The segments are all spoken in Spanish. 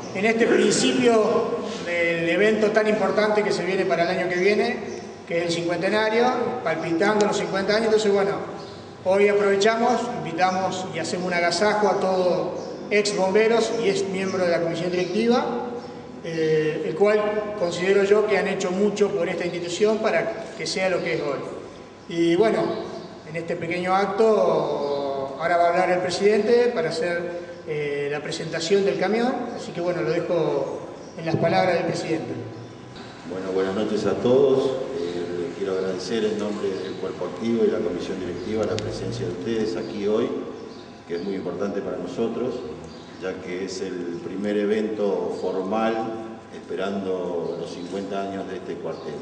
en este principio del evento tan importante que se viene para el año que viene, que es el cincuentenario, palpitando los 50 años. Entonces, bueno, hoy aprovechamos, invitamos y hacemos un agasajo a todos ex bomberos y ex miembros de la comisión directiva, el cual considero yo que han hecho mucho por esta institución para que sea lo que es hoy. Y bueno, en este pequeño acto ahora va a hablar el presidente para hacer la presentación del camión, así que bueno, lo dejo en las palabras del presidente. Bueno, buenas noches a todos. Les quiero agradecer en nombre del cuerpo activo y la comisión directiva la presencia de ustedes aquí hoy, que es muy importante para nosotros, ya que es el primer evento formal esperando los 50 años de este cuartel.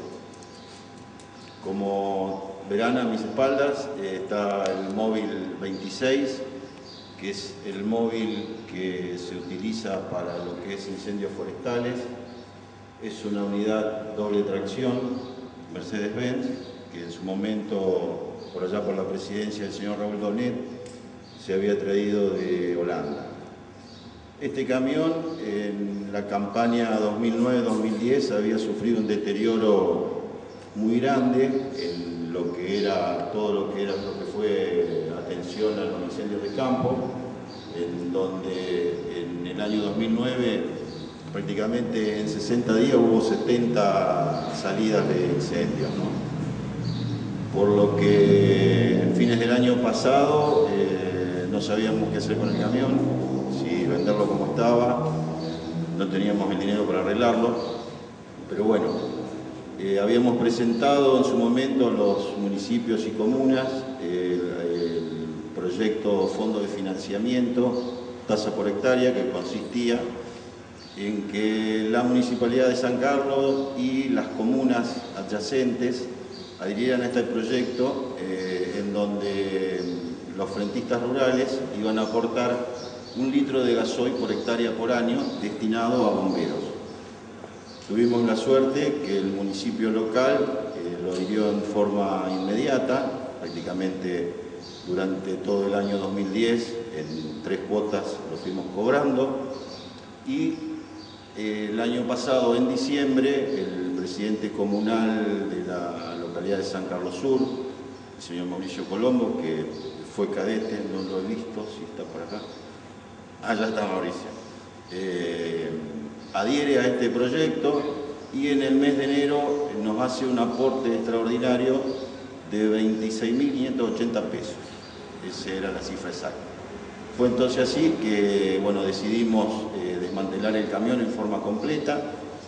Como verán a mis espaldas está el móvil 26, que es el móvil que se utiliza para lo que es incendios forestales. Es una unidad doble tracción Mercedes-Benz, que en su momento, por allá por la presidencia del señor Raúl Donet, se había traído de Holanda. Este camión en la campaña 2009-2010 había sufrido un deterioro muy grande en lo que era todo lo que fue atención a los incendios de campo, en donde en el año 2009 prácticamente en 60 días hubo 70 salidas de incendios, ¿no? Por lo que en fines del año pasado no sabíamos qué hacer con el camión, si venderlo como estaba, no teníamos el dinero para arreglarlo, pero bueno, habíamos presentado en su momento a los municipios y comunas el proyecto Fondo de Financiamiento, tasa por hectárea, que consistía en que la Municipalidad de San Carlos y las comunas adyacentes adhirieran a este proyecto en donde los frentistas rurales iban a aportar 1 litro de gasoil por hectárea por año destinado a bomberos. Tuvimos la suerte que el municipio local lo adhirió en forma inmediata, prácticamente durante todo el año 2010, en 3 cuotas lo fuimos cobrando, y el año pasado, en diciembre, el presidente comunal de la localidad de San Carlos Sur, el señor Mauricio Colombo, que fue cadete, no lo he visto, si está por acá. Ah, ya está Mauricio. Adhiere a este proyecto y en el mes de enero nos hace un aporte extraordinario de 26.580 pesos. Esa era la cifra exacta. Fue entonces así que, bueno, decidimos desmantelar el camión en forma completa.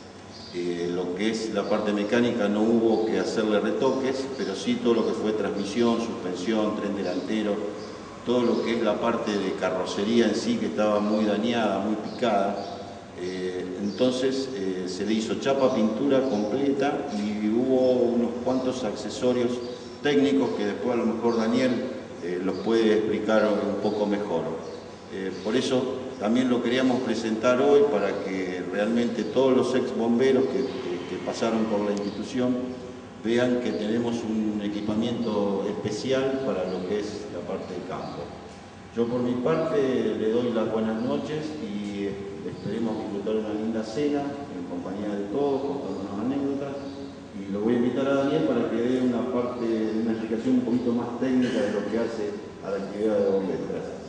Lo que es la parte mecánica no hubo que hacerle retoques, pero sí todo lo que fue transmisión, suspensión, tren delantero, todo lo que es la parte de carrocería en sí, que estaba muy dañada, muy picada. Entonces se le hizo chapa, pintura completa y hubo unos cuantos accesorios técnicos que después a lo mejor Daniel los puede explicar un poco mejor. Por eso también lo queríamos presentar hoy para que realmente todos los ex bomberos que pasaron por la institución vean que tenemos un equipamiento especial para lo que es la parte de campo. Yo por mi parte le doy las buenas noches y esperemos disfrutar una linda cena en compañía de todos, contándonos anécdotas, y lo voy a invitar a Daniel para que dé una explicación un poquito más técnica de lo que hace a la actividad de bomberos. Gracias.